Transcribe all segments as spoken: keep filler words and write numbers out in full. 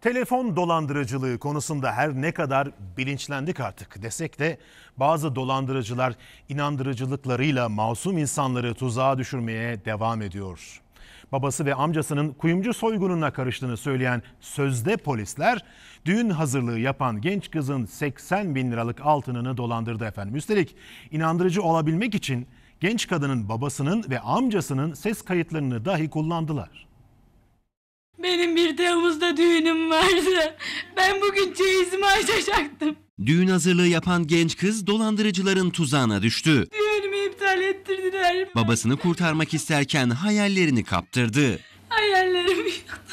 Telefon dolandırıcılığı konusunda her ne kadar bilinçlendik artık desek de bazı dolandırıcılar inandırıcılıklarıyla masum insanları tuzağa düşürmeye devam ediyor. Babası ve amcasının kuyumcu soygununa karıştığını söyleyen sözde polisler düğün hazırlığı yapan genç kızın seksen bin liralık altınını dolandırdı efendim. Üstelik inandırıcı olabilmek için genç kadının babasının ve amcasının ses kayıtlarını dahi kullandılar. Benim bir Temmuz'da düğünüm vardı. Ben bugün çeyizimi açacaktım. Düğün hazırlığı yapan genç kız dolandırıcıların tuzağına düştü. Düğünümü iptal ettirdiler. Babasını kurtarmak isterken hayallerini kaptırdı. Hayallerimi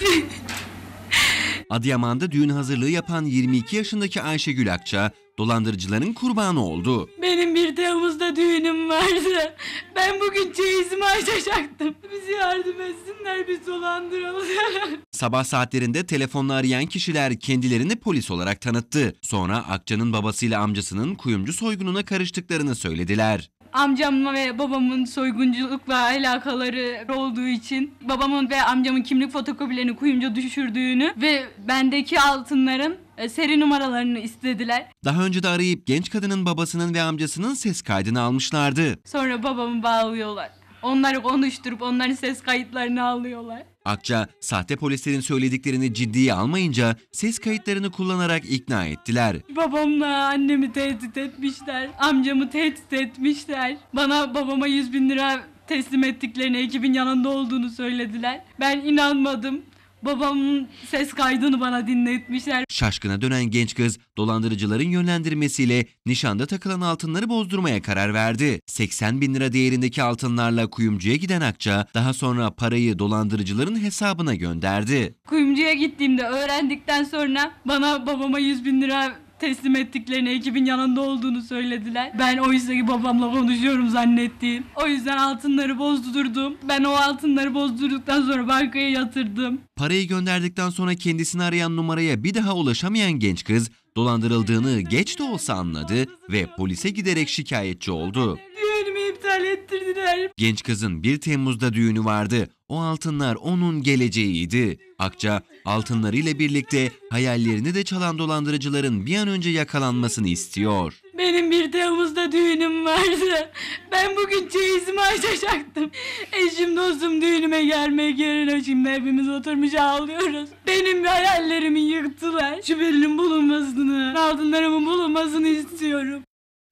Adıyaman'da düğün hazırlığı yapan yirmi iki yaşındaki Ayşegül Akça dolandırıcıların kurbanı oldu. Benim bir Temmuz'da düğünüm vardı. Ben bugün çeyizimi açacaktım. Bizi yardım etsinler, biz dolandıralım. Sabah saatlerinde telefonla arayan kişiler kendilerini polis olarak tanıttı. Sonra Akça'nın babasıyla amcasının kuyumcu soygununa karıştıklarını söylediler. Amcamla ve babamın soygunculukla alakaları olduğu için babamın ve amcamın kimlik fotokopilerini kuyumcu düşürdüğünü ve bendeki altınların seri numaralarını istediler. Daha önce de arayıp genç kadının babasının ve amcasının ses kaydını almışlardı. Sonra babamı bağlıyorlar. Onları konuşturup onların ses kayıtlarını alıyorlar. Akça, sahte polislerin söylediklerini ciddiye almayınca ses kayıtlarını kullanarak ikna ettiler. Babamla annemi tehdit etmişler, amcamı tehdit etmişler. Bana babama yüz bin lira teslim ettiklerini, ekibin yanında olduğunu söylediler. Ben inanmadım. Babamın ses kaydını bana dinletmişler. Şaşkına dönen genç kız dolandırıcıların yönlendirmesiyle nişanda takılan altınları bozdurmaya karar verdi. seksen bin lira değerindeki altınlarla kuyumcuya giden Akça daha sonra parayı dolandırıcıların hesabına gönderdi. Kuyumcuya gittiğimde öğrendikten sonra bana babama yüz bin lira teslim ettiklerini, ekibin yanında olduğunu söylediler. Ben oysa ki babamla konuşuyorum zannettiğim. O yüzden altınları bozdurdum. Ben o altınları bozdurduktan sonra bankaya yatırdım. Parayı gönderdikten sonra kendisini arayan numaraya bir daha ulaşamayan genç kız dolandırıldığını geç de olsa anladı ve polise giderek şikayetçi oldu. Düğünümü iptal ettirdiler. Genç kızın bir Temmuz'da düğünü vardı. O altınlar onun geleceğiydi. Akça altınlarıyla birlikte hayallerini de çalan dolandırıcıların bir an önce yakalanmasını istiyor. Benim bir Temmuz'da düğünüm vardı. Ben bugün çeyizimi açacaktım. Eşim dostum düğünüme gelmek yerine şimdi hepimiz oturmuş ağlıyoruz. Benim hayallerimi yıktılar. Şüphelinin bulunmasını, altınlarımın bulunmasını istiyorum.